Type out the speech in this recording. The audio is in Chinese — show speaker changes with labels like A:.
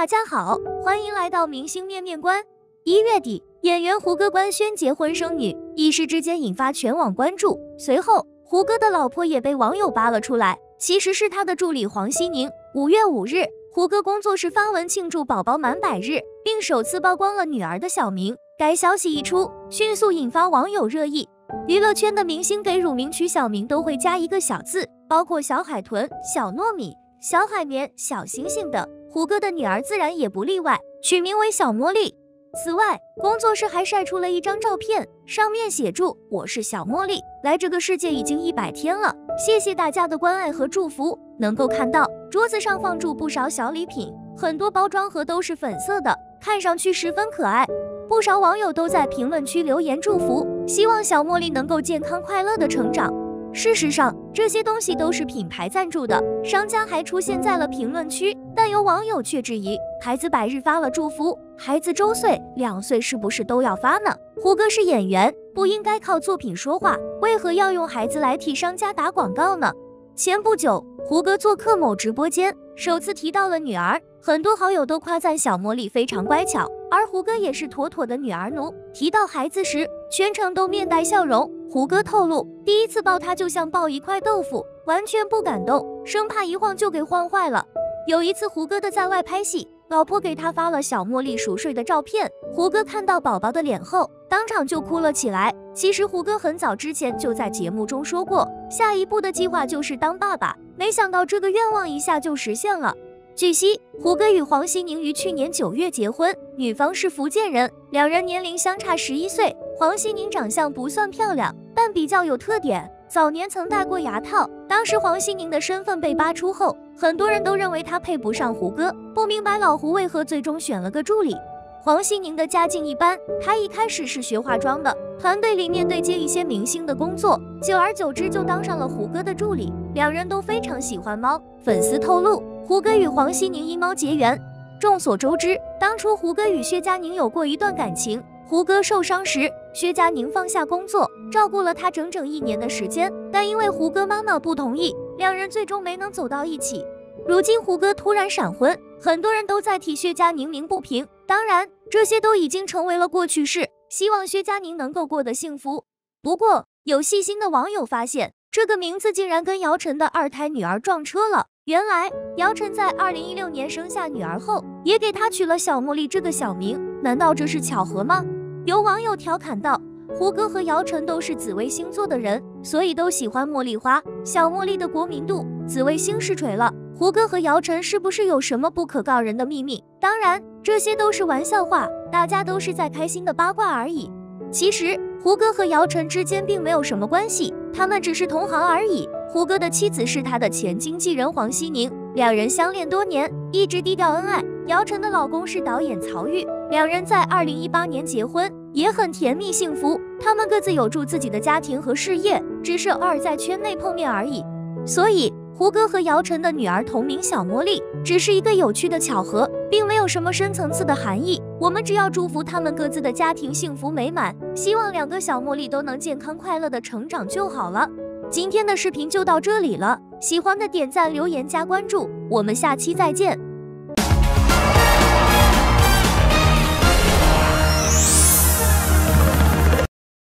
A: 大家好，欢迎来到明星面面观。1月底，演员胡歌官宣结婚生女，一时之间引发全网关注。随后，胡歌的老婆也被网友扒了出来，其实是他的助理黄熙宁。5月5日，胡歌工作室发文庆祝宝宝满100日，并首次曝光了女儿的小名。该消息一出，迅速引发网友热议。娱乐圈的明星给乳名取小名都会加一个小字，包括小海豚、小糯米、小海绵、小星星等。胡歌的女儿自然也不例外，取名为小茉莉。此外，工作室还晒出了一张照片，上面写住：“我是小茉莉，来这个世界已经100天了，谢谢大家的关爱和祝福。”能够看到桌子上放住不少小礼品，很多包装盒都是粉色的，看上去十分可爱。不少网友都在评论区留言祝福，希望小茉莉能够健康快乐的成长。事实上，这些东西都是品牌赞助的，商家还出现在了评论区，但有网友却质疑，孩子100日发了祝福，孩子周岁、2岁是不是都要发呢？胡歌是演员，不应该靠作品说话，为何要用孩子来替商家打广告呢？前不久，胡歌做客某直播间，首次提到了女儿，很多好友都夸赞小茉莉非常乖巧，而胡歌也是妥妥的女儿奴。提到孩子时，全程都面带笑容。胡歌透露，第一次抱她就像抱一块豆腐，完全不敢动，生怕一晃就给晃坏了。有一次胡歌的在外拍戏，老婆给他发了小茉莉熟睡的照片，胡歌看到宝宝的脸后，当场就哭了起来。其实胡歌很早之前就在节目中说过，下一步的计划就是当爸爸，没想到这个愿望一下就实现了。据悉，胡歌与黄熙宁于去年9月结婚，女方是福建人，两人年龄相差11岁。黄熙宁长相不算漂亮，但比较有特点，早年曾戴过牙套。当时黄熙宁的身份被扒出后，很多人都认为他配不上胡歌，不明白老胡为何最终选了个助理。黄熙宁的家境一般，他一开始是学化妆的，团队里面对接一些明星的工作，久而久之就当上了胡歌的助理。两人都非常喜欢猫，粉丝透露，胡歌与黄熙宁因猫结缘。众所周知，当初胡歌与薛佳凝有过一段感情，胡歌受伤时，薛佳凝放下工作，照顾了他整整1年的时间，但因为胡歌妈妈不同意，两人最终没能走到一起。如今胡歌突然闪婚，很多人都在替薛佳凝鸣不平，当然，这些都已经成为了过去式，希望薛佳凝能够过得幸福。不过，有细心的网友发现，这个名字竟然跟姚晨的2胎女儿撞车了。原来，姚晨在2016年生下女儿后，也给她取了小茉莉这个小名，难道这是巧合吗？有网友调侃道，胡歌和姚晨都是紫微星座的人，所以都喜欢茉莉花。小茉莉的国民度，紫微星是锤了。胡歌和姚晨是不是有什么不可告人的秘密？当然，这些都是玩笑话，大家都是在开心的八卦而已。其实，胡歌和姚晨之间并没有什么关系，他们只是同行而已。胡歌的妻子是他的前经纪人黄熙宁，两人相恋多年，一直低调恩爱。姚晨的老公是导演曹郁，两人在2018年结婚，也很甜蜜幸福。他们各自有助自己的家庭和事业，只是偶尔在圈内碰面而已。所以，胡歌和姚晨的女儿同名小茉莉，只是一个有趣的巧合，并没有什么深层次的含义。我们只要祝福他们各自的家庭幸福美满，希望2个小茉莉都能健康快乐的成长就好了。今天的视频就到这里了，喜欢的点赞、留言、加关注，我们下期再见。